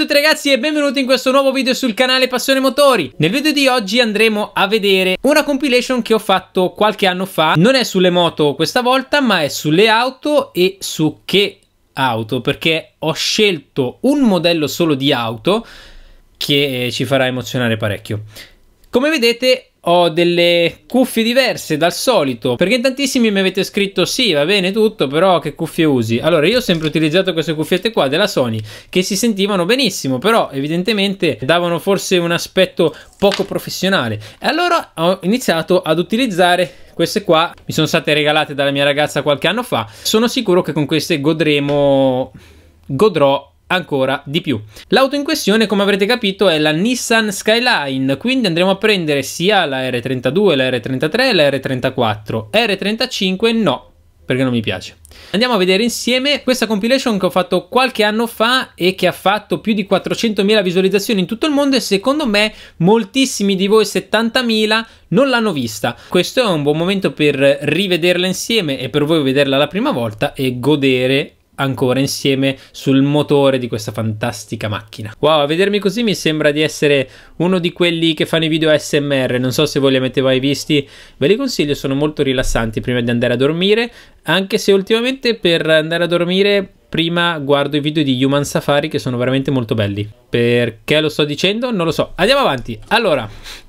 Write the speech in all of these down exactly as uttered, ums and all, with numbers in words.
tutti ragazzi e benvenuti in questo nuovo video sul canale Passione Motori. Nel video di oggi andremo a vedere una compilation che ho fatto qualche anno fa. Non è sulle moto questa volta, ma è sulle auto. E su che auto? Perché ho scelto un modello solo di auto che ci farà emozionare parecchio. Come vedete ho delle cuffie diverse dal solito, perché in tantissimi mi avete scritto sì, va bene tutto, però che cuffie usi? Allora io ho sempre utilizzato queste cuffiette qua della Sony, che si sentivano benissimo, però evidentemente davano forse un aspetto poco professionale. E allora ho iniziato ad utilizzare queste qua, mi sono state regalate dalla mia ragazza qualche anno fa. Sono sicuro che con queste godremo, godrò ancora di più. L'auto in questione, come avrete capito, è la Nissan Skyline, quindi andremo a prendere sia la R trentadue, la R trentatré e la R trentaquattro. R trentacinque no, perché non mi piace. Andiamo a vedere insieme questa compilation che ho fatto qualche anno fa e che ha fatto più di quattrocentomila visualizzazioni in tutto il mondo, e secondo me moltissimi di voi, settantamila, non l'hanno vista. Questo è un buon momento per rivederla insieme e per voi vederla la prima volta e godere ancora insieme sul motore di questa fantastica macchina. Wow, a vedermi così mi sembra di essere uno di quelli che fanno i video A S M R. Non so se voi li avete mai visti, ve li consiglio, sono molto rilassanti prima di andare a dormire, anche se ultimamente per andare a dormire prima guardo i video di Human Safari, che sono veramente molto belli. Perché lo sto dicendo? Non lo so. Andiamo avanti. Allora,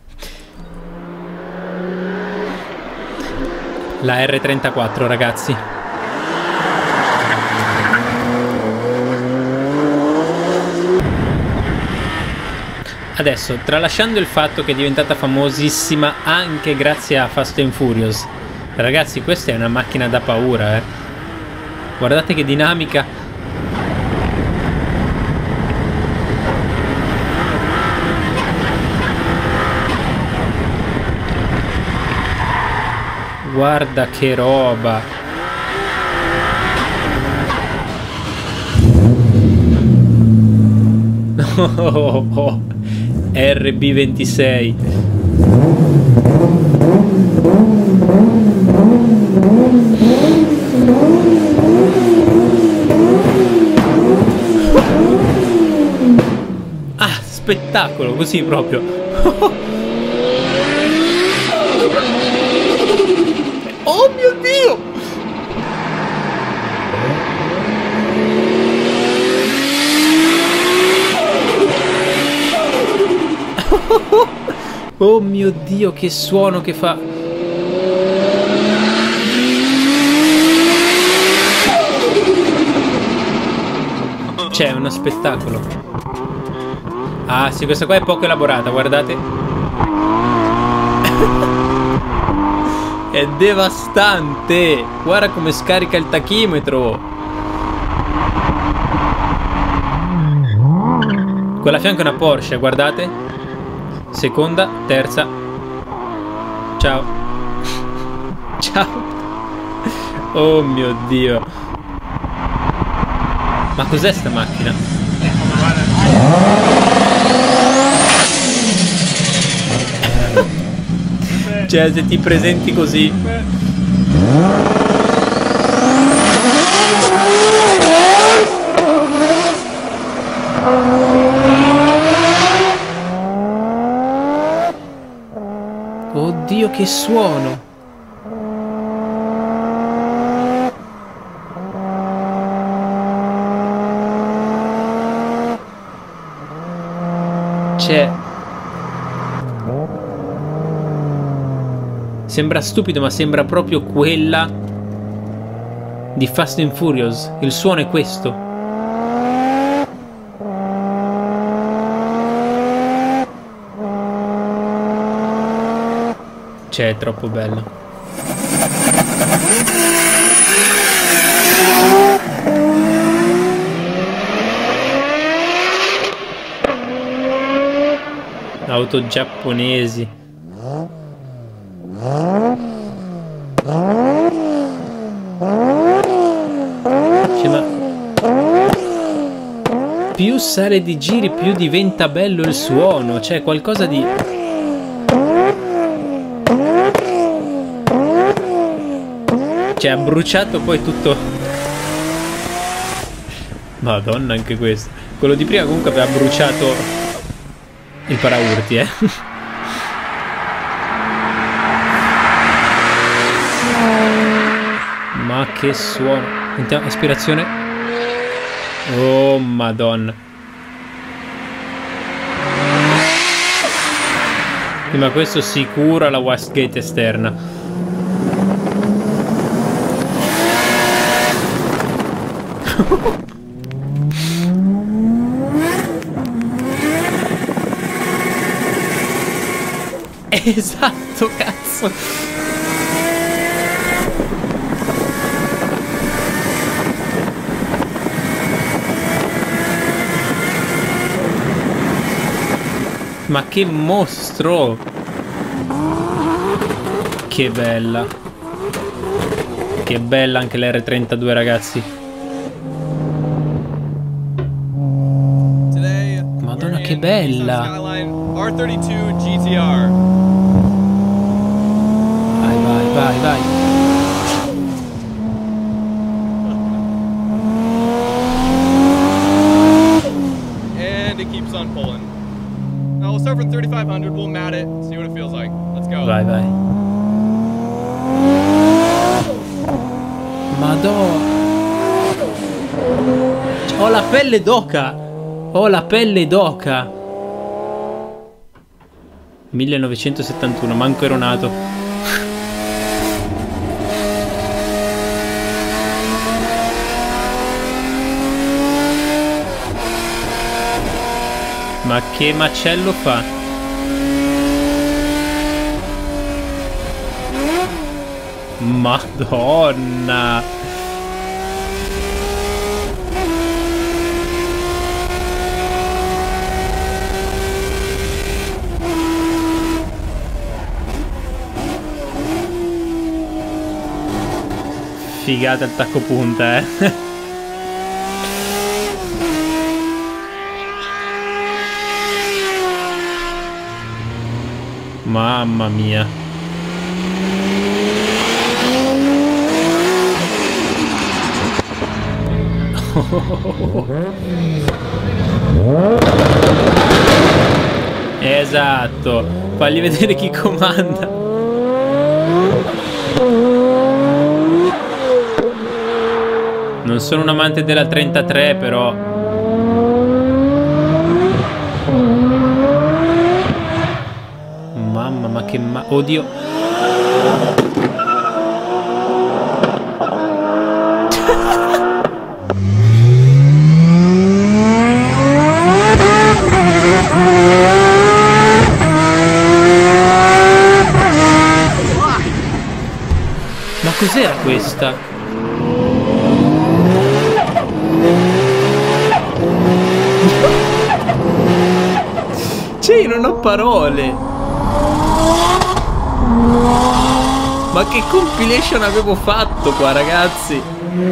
la R trentaquattro ragazzi. Adesso, tralasciando il fatto che è diventata famosissima anche grazie a Fast and Furious, ragazzi, questa è una macchina da paura, eh. Guardate che dinamica. Guarda che roba. Oh, oh. R B ventisei. Ah, spettacolo, così proprio. Oh mio Dio! Oh mio Dio, che suono che fa! C'è uno spettacolo. Ah sì, questa qua è poco elaborata, guardate. È devastante. Guarda come scarica il tachimetro. Quella a fianco è una Porsche, guardate. Seconda, terza. Ciao. Ciao. Oh mio Dio. Ma cos'è sta macchina? Cioè, se ti presenti così. Oddio, che suono! C'è... Sembra stupido, ma sembra proprio quella di Fast and Furious. Il suono è questo. Cioè, è troppo bello. Auto giapponesi. Cioè, ma più sale di giri, più diventa bello il suono. C'è qualcosa di... Cioè, ha bruciato poi tutto. Madonna, anche questo. Quello di prima comunque aveva bruciato il paraurti, eh. Ma che suono. Sentiamo, aspirazione. Oh madonna. Sì, ma questo sicuro è la wastegate esterna. Esatto, cazzo. Ma che mostro! Che bella. Che bella anche l'R trentadue, ragazzi. Madonna, che bella! R thirty-two G T R. Vai, vai, vai, vai. And it keeps on pulling. Now we'll start from thirty-five hundred, we'll mat it, see what it feels like. Let's go. Vai, vai. Madonna. Ho la pelle d'oca. Ho la pelle d'oca. millenovecentosettantuno, manco ero nato. Ma che macello fa? Madonna. Figata il tacco punta, eh. Mamma mia. Esatto. Fagli vedere chi comanda. Non sono un amante della trentatré, però. Mamma, ma che ma... Oddio. Ma cos'era questa? Cioè, io non ho parole. Ma che compilation avevo fatto qua, ragazzi?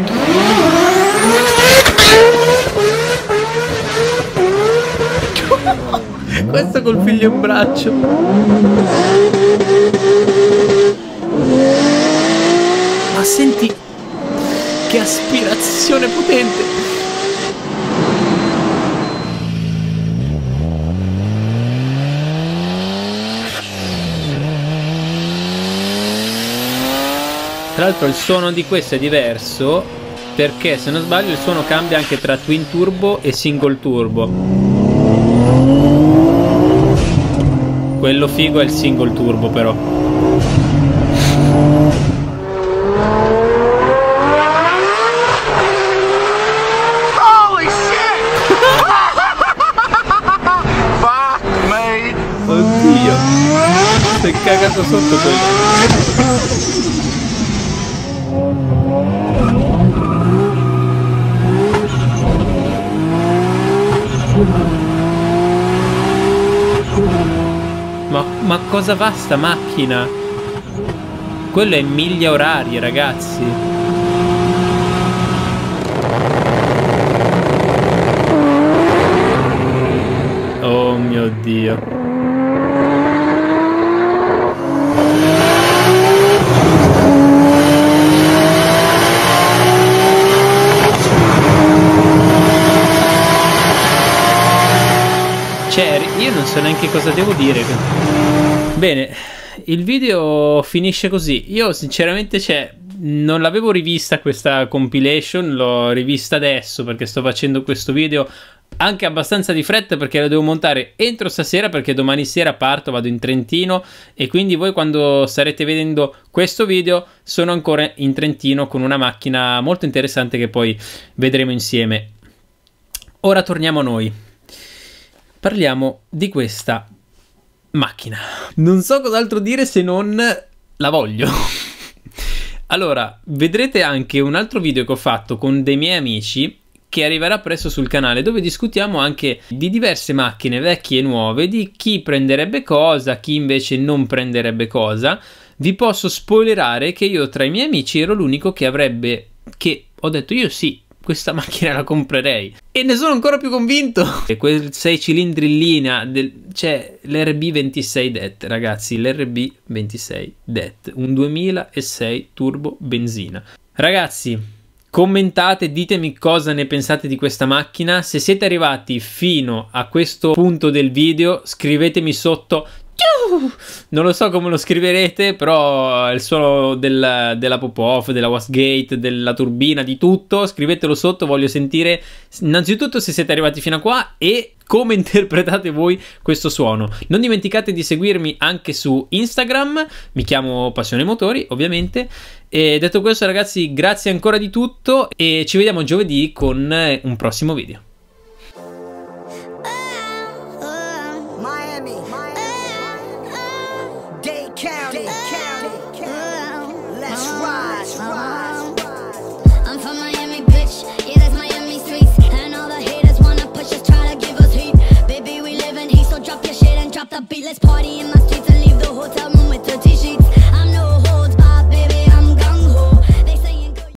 Questo col figlio in braccio. Ma senti che aspirazione potente. Tra l'altro il suono di questo è diverso, perché se non sbaglio il suono cambia anche tra twin turbo e single turbo. Quello figo è il single turbo, però. Holy shit! Fuck me! Oddio, si è cagato sotto quello. Ma, ma cosa va sta macchina? Quello è miglia orarie, ragazzi. Oh mio Dio. so neanche cosa devo dire. Bene, il video finisce così. Io sinceramente, cioè, non l'avevo rivista questa compilation, l'ho rivista adesso perché sto facendo questo video anche abbastanza di fretta, perché lo devo montare entro stasera, perché domani sera parto, vado in Trentino, e quindi voi quando starete vedendo questo video sono ancora in Trentino con una macchina molto interessante che poi vedremo insieme. Ora torniamo a noi, parliamo di questa macchina. Non so cos'altro dire se non la voglio. Allora, vedrete anche un altro video che ho fatto con dei miei amici che arriverà presto sul canale, dove discutiamo anche di diverse macchine vecchie e nuove, di chi prenderebbe cosa, chi invece non prenderebbe cosa. Vi posso spoilerare che io tra i miei amici ero l'unico che avrebbe, che ho detto io sì, questa macchina la comprerei, e ne sono ancora più convinto. E quel sei cilindri in linea, del, cioè l'R B ventisei D E T, ragazzi, l'R B ventisei D E T, un duemilasei turbo benzina. Ragazzi, commentate, ditemi cosa ne pensate di questa macchina. Se siete arrivati fino a questo punto del video, scrivetemi sotto. Non lo so come lo scriverete, però il suono del, della pop-off, della wastegate, della turbina, di tutto, scrivetelo sotto. Voglio sentire innanzitutto se siete arrivati fino a qua e come interpretate voi questo suono. Non dimenticate di seguirmi anche su Instagram, mi chiamo Passione Motori ovviamente. E detto questo, ragazzi, grazie ancora di tutto e ci vediamo giovedì con un prossimo video.